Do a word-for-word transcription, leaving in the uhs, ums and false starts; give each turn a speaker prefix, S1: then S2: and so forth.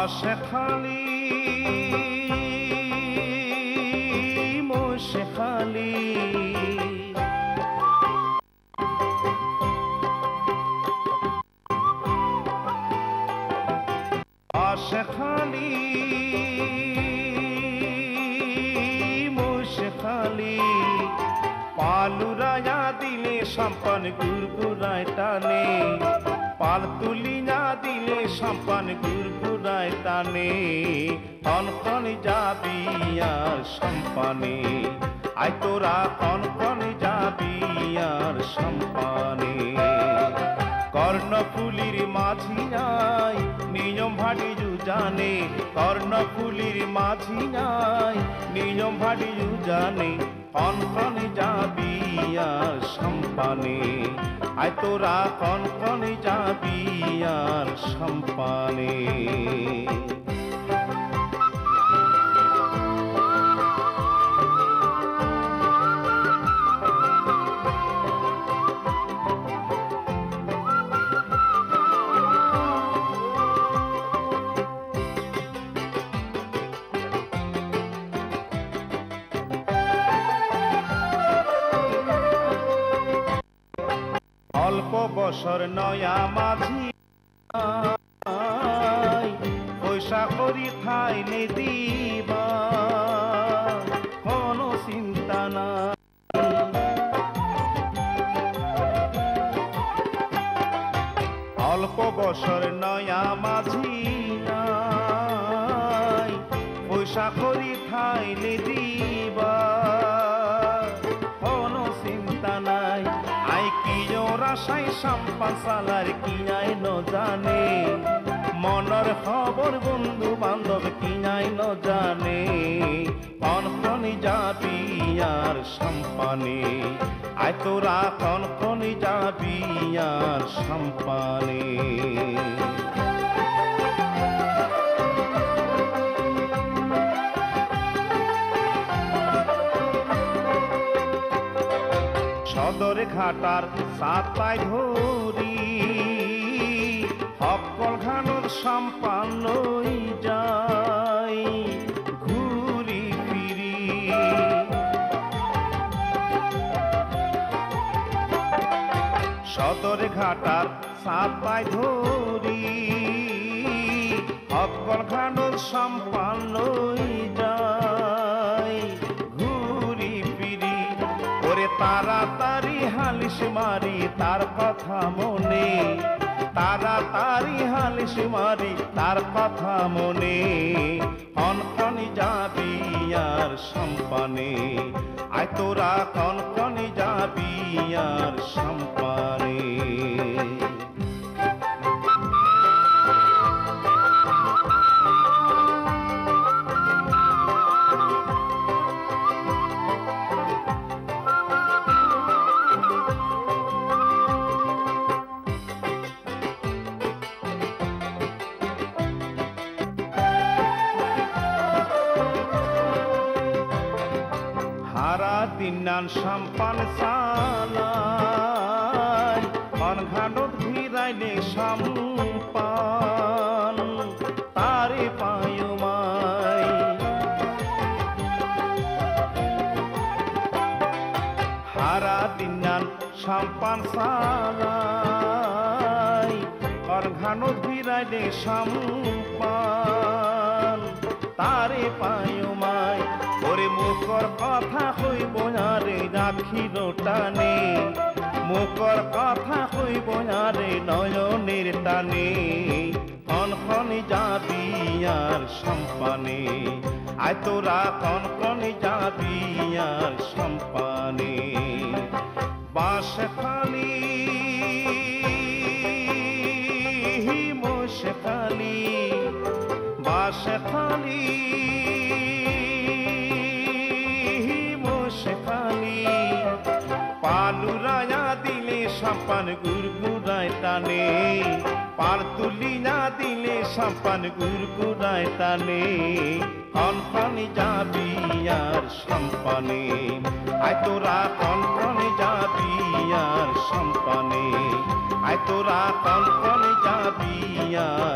S1: শেখালি মো শেখালি শেখালি মো শেখালি পালুরায়া দিলে সম্পান গুরগুরায় টানে পাল তুলিয়া দিলে সম্পান গুরগুরায় টানে কন কন যাবি আর সম্পানে আয় তোরা কন কন যাবি আর সম্পানে কর্ণফুলির মাঝি নাই নিয়ম ভাটি জানে কর্ণফুলির মাঝি নাই নিয়ম ভাটি জানে কন কন যাবি আর সম্পানে আয় তোরা কন কন যাবি আর সম্পানে অল্প বছর নয়া মাঝি পয়সা করি খাইলে দিবা কোনো চিন্তা না অল্প বছর নয়া মাঝি পয়সা করি খাইলে দিবা কোনো চিন্তা নাই আই কি রাশাই সম্পান সালার কিনাই ন জানে মনের খবর বন্ধু বান্ধব কিনাই ন জানে কন কন যাবি আর সম্পানে আয় তোরা কন কন যাবি আর সম্পানে সদর ঘাটার সাতাই ধরি সকল ঘানোর সম্পান্ন যাই ঘুরি ফিরি সদর ঘাটার সাতাই ধরি সকল ঘানোর সম্পান্ন যাই ঘুরি ফিরি ওরে তাড়াতাড়ি হালিশ মারি তার কথা মনে তাড়াতাড়ি হালিশ মারি তার কথা মনে কন কন যাবি আর সম্পানে আয় তোরা কন কন যাবি আর সম্পানে সারা দিন নান সম্পান সালাই কন ঘাটত ভিড়াইলে সম্পান তারে পায়ুমাই সারা দিন নান সম্পান সালাই কন ঘাটত ভিড়াইলে সম্পান তারে পায়ুমাই ওরে মুখর কথা কইব আরে রাখির টানে মুখর কথা কইব আরে নয়নের টানে কন কন যাবি আর সম্পানে আয় তোরা কন কন যাবি আর সম্পানে বাঁশখালী মোশখালী বাঁশখালী পালুরায়া দিলে সম্পান গুরগুরায় টানে পাল তুলিয়া দিলে সম্পান গুরগুরায় টানে কন কন যাবি আর সম্পানে আয় তোরা কন কন যাবি আর সম্পানে আয় তোরা কন কন যাবি আর